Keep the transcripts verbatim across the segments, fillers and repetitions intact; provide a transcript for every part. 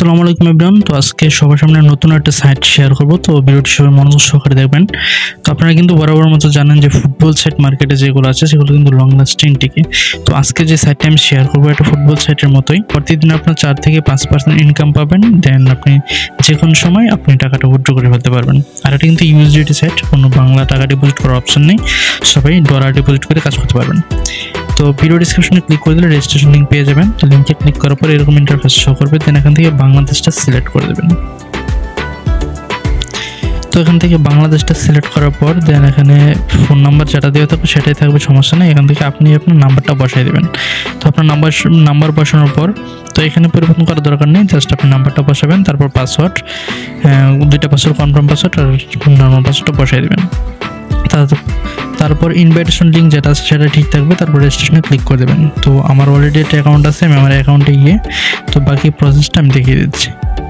আসসালামু আলাইকুম এভরিওয়ান। তো আজকে সবার সামনে নতুন একটা সাইট শেয়ার করব, তো ভিডিওটি সবাই মনোযোগ সহকারে দেখবেন। তো আপনারা কিন্তু বরাবর মতো জানেন যে ফুটবল সাইট মার্কেটে যেগুলো আছে সেগুলো কিন্তু লং লাস্টিং টিকে। তো আজকে যে সাইটটা আমি শেয়ার করবো এটা ফুটবল সাইটের মতোই, প্রতিদিন আপনার চার থেকে পাঁচ পার্সেন্ট ইনকাম পাবেন, দেন আপনি যে কোনো সময় আপনি টাকাটা উইথড্র করে ফেলতে পারবেন। আর এটা কিন্তু ইউএসডিটি সাইট, কোনো বাংলা টাকা ডিপোজিট করার অপশন নেই, সবাই ডলার ডিপোজিট করে কাজ করতে পারবেন। তো ভিডিও ডিসক্রিপশনে ক্লিক করে দিলে রেজিস্ট্রেশন লিঙ্ক পেয়ে যাবেন। তো লিঙ্কে ক্লিক করার পর এরকম ইন্টারফেস শো করবে, দেন এখান থেকে বাংলাদেশটা সিলেক্ট করে দেবেন। তো এখান থেকে বাংলাদেশটা সিলেক্ট করার পর দেন এখানে ফোন নাম্বার যেটা দেওয়া থাকবে সেটাই থাকবে, সমস্যা নেই। এখান থেকে আপনি আপনার নাম্বারটা বসাই দেবেন। তো আপনার নাম্বার নাম্বার বসানোর পর তো এখানে পরিবর্তন করার দরকার নেই, জাস্ট আপনি নাম্বারটা বসাবেন, তারপর পাসওয়ার্ড, দুইটা পাসওয়ার্ড কনফার্ম পাসওয়ার্ড আর নর্মাল পাসওয়ার্ডটা বসাই দেবেন। তারপর ইনভাইটেশন লিঙ্ক যেটা আছে সেটা ঠিক থাকবে, তারপর রেজিস্ট্রেশনে ক্লিক করে দেবেন। তো আমার অলরেডি একটা অ্যাকাউন্ট আছে, আমি আমার অ্যাকাউন্টে গিয়ে তো বাকি প্রসেসটা আমি দেখিয়ে দিচ্ছি।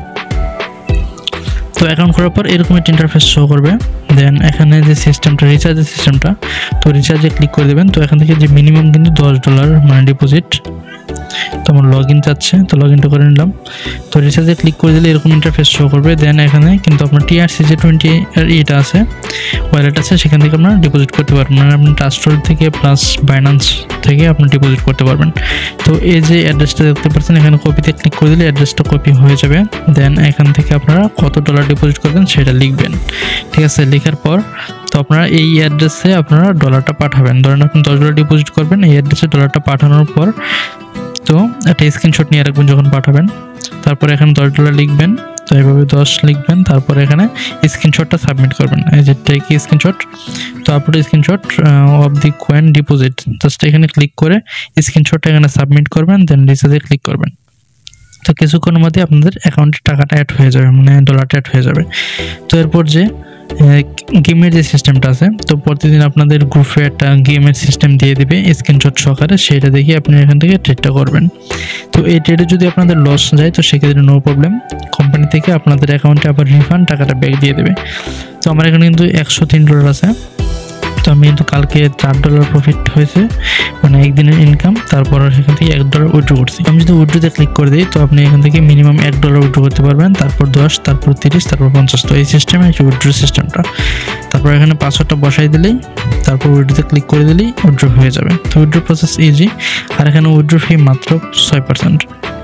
তো অ্যাকাউন্ট করার পর এরকম একটা ইন্টারফেস শো করবে, দেন এখানে যে সিস্টেমটা রিচার্জের সিস্টেমটা, তো রিচার্জে ক্লিক করে দেবেন। তো এখান থেকে যে মিনিমাম কিন্তু দশ ডলার মানে ডিপোজিট, তো আমার লগ ইন চাচ্ছে, তো লগ ইনটা করে নিলাম। তো রিচার্জে ক্লিক করে দিলে এরকম ইন্টারফেস শো করবে, দেন এখানে কিন্তু আপনার টিআরসি যে টোয়েন্টি এর ইটা আছে, ওয়ালেট আছে, সেখান থেকে আপনারা ডিপোজিট করতে পারবেন, মানে আপনি ট্রাস্টওয়ালেট থেকে প্লাস বাইন্যান্স থেকে আপনি ডিপোজিট করতে পারবেন। তো এই যে অ্যাড্রেসটা দেখতে পাচ্ছেন, এখানে কপিতে ক্লিক করে দিলে অ্যাড্রেসটা কপি হয়ে যাবে, দেন এখান থেকে আপনারা কত ডলার ডিপোজিট করবেন সেটা লিখবেন, ঠিক আছে। লেখার পর তো আপনারা এই অ্যাড্রেসে আপনারা ডলারটা পাঠাবেন, ধরেন আপনি দশ ডলার ডিপোজিট করবেন, এই অ্যাড্রেসে ডলারটা পাঠানোর পর তো একটা স্ক্রিনশট নিয়ে রাখবেন যখন পাঠাবেন। তারপর এখানে দশ ডলার লিখবেন, তো এইভাবে দশ লিখবেন, তারপর এখানে স্ক্রিনশটটা সাবমিট করবেন, এই যে টেক স্ক্রিনশট। তো upload screenshot of the coin deposit, just এখানে ক্লিক করে স্ক্রিনশটটা এখানে সাবমিট করবেন, দেন রিচার্জে ক্লিক করবেন। তো কিছুক্ষণের মধ্যে আপনাদের অ্যাকাউন্টে টাকাটা অ্যাড হয়ে যাবে, মানে ডলারটা অ্যাড হয়ে যাবে। তো এরপর যে গেমের যে সিস্টেমটা আছে, তো প্রতিদিন আপনাদের গ্রুপে একটা গেমের সিস্টেম দিয়ে দেবে স্ক্রিনশট সহকারে, সেটা দেখে আপনি এখান থেকে ট্রেডটা করবেন। তো এই ট্রেডে যদি আপনাদের লস যায় তো সেক্ষেত্রে নো প্রবলেম, কোম্পানি থেকে আপনাদের অ্যাকাউন্টে আবার রিফান্ড টাকাটা ব্যাক দিয়ে দেবে। তো আমার এখানে কিন্তু একশো তিন ডলার আছে, তো আমি কিন্তু কালকে চার ডলার প্রফিট হয়েছে, মানে একদিনের ইনকাম, তারপর সেখান থেকে এক ডলার উইথড্র করছি। আমি যদি উইথড্রোতে ক্লিক করে দিই তো আপনি এখান থেকে মিনিমাম এক ডলার উইথড্র করতে পারবেন, তারপর দশ, তারপর তিরিশ, তারপর পঞ্চাশ। তো এই সিস্টেমে হচ্ছে উইথড্র সিস্টেমটা। তারপর এখানে পাসওয়ার্ডটা বসাই দিলেই, তারপর উইথড্রোতে ক্লিক করে দিলেই উইথড্র হয়ে যাবে। তো উইথড্র প্রসেস ইজি, আর এখানে উইথড্র ফি মাত্র ছয় পার্সেন্ট।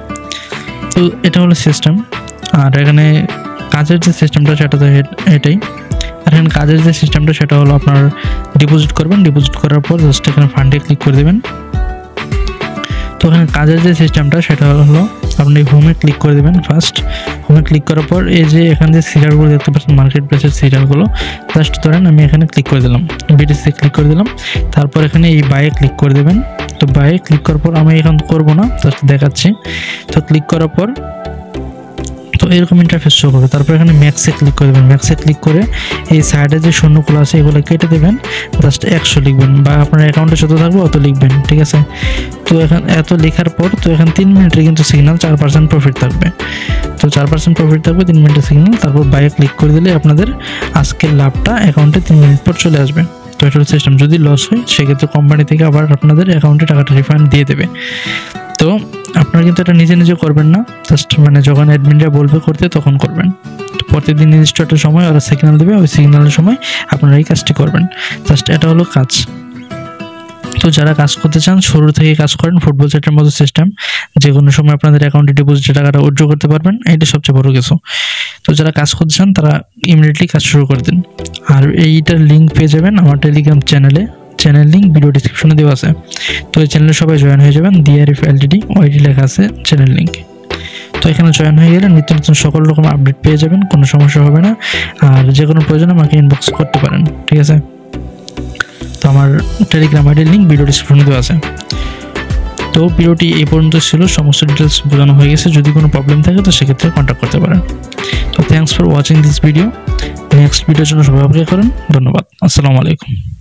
তো এটা হলো সিস্টেম। আর এখানে কাজের যে সিস্টেমটা সেটা তো এটাই। আর এখানে কাজের যে সিস্টেমটা সেটা হলো আপনার ডিপোজিট করবেন, ডিপোজিট করার পর জাস্ট এখানে ফান্ডে ক্লিক করে দেবেন। তো এখানে কাজের যে সিস্টেমটা সেটা হলো আপনি হোমে ক্লিক করে দেবেন। ফার্স্ট হোমে ক্লিক করার পর এই যে এখানে যে সিরিয়ালগুলো দেখতে পাচ্ছেন, মার্কেট প্লেসের সিরিয়ালগুলো, জাস্ট ধরেন আমি এখানে ক্লিক করে দিলাম, বিটিসি ক্লিক করে দিলাম, তারপর এখানে এই বাইয়ে ক্লিক করে দেবেন। তো বাইয়ে ক্লিক করার পর আমি এখন করবো না, জাস্ট দেখাচ্ছি। তো ক্লিক করার পর তো এরকম ইন্টারফেস শো করবে, তারপর এখানে ম্যাক্সে ক্লিক করে দেবেন। ম্যাক্সে ক্লিক করে এই সাইডে যে শূন্যগুলো আছে এগুলো কেটে দেবেন, জাস্ট একশো লিখবেন, বা আপনার অ্যাকাউন্টে যত থাকবে অত লিখবেন, ঠিক আছে। তো এখন এত লেখার পর তো এখানে তিন মিনিটের কিন্তু সিগন্যাল চার পার্সেন্ট প্রফিট থাকবে, তো চার পার্সেন্ট প্রফিট থাকবে তিন মিনিটের সিগন্যাল। তারপর বাইরে ক্লিক করে দিলে আপনাদের আজকের লাভটা অ্যাকাউন্টে তিন মিনিট পর চলে আসবে। তো এটা সিস্টেম, যদি লস হয় সেক্ষেত্রে কোম্পানি থেকে আবার আপনাদের অ্যাকাউন্টে টাকাটা রিফান্ড দিয়ে দেবে। তো আপনারা কিন্তু এটা নিজে নিজে করবেন না, জাস্ট মানে যখন অ্যাডমিনরা বলবে করতে তখন করবেন। তো প্রতিদিন নির্দিষ্ট একটা সময় ওরা সিগন্যাল দেবে, ওই সিগন্যালের সময় আপনারা এই কাজটি করবেন, জাস্ট এটা হলো কাজ। তো যারা কাজ করতে চান শুরু থেকে কাজ করেন, ফুটবল সেটের মতো সিস্টেম, যে কোনো সময় আপনাদের অ্যাকাউন্টে ডিপোজিটের টাকাটা উইথড্র করতে পারবেন, এইটা সবচেয়ে বড় কিছু। তো যারা কাজ করতে চান তারা ইমিডিয়েটলি কাজ শুরু করে দিন। আর এইটার লিঙ্ক পেয়ে যাবেন আমার টেলিগ্রাম চ্যানেলে, চ্যানেল লিঙ্ক ভিডিও ডিসক্রিপশনে দেওয়া আছে। তো এই চ্যানেলে সবাই জয়েন হয়ে যাবেন, ডিআরএফ এলটিডি ওইটি লেখা আছে চ্যানেল লিঙ্ক। তো এখানে জয়েন হয়ে গেলে নিত্য নতুন সকল রকম আপডেট পেয়ে যাবেন, কোনো সমস্যা হবে না। আর যে কোনো প্রয়োজনে আমাকে ইনবক্স করতে পারেন, ঠিক আছে। তো আমার টেলিগ্রাম আইডির লিঙ্ক ভিডিও ডিসক্রিপশনে দেওয়া আছে। তো ভিডিওটি এই পর্যন্ত ছিল, সমস্ত ডিটেলস বোঝানো হয়ে গেছে। যদি কোনো প্রবলেম থাকে তো সেক্ষেত্রে কন্ট্যাক্ট করতে পারেন। তো thanks for watching this video. Next ভিডিওর জন্য সবাই অপেক্ষা করেন। ধন্যবাদ। আসসালামু আলাইকুম।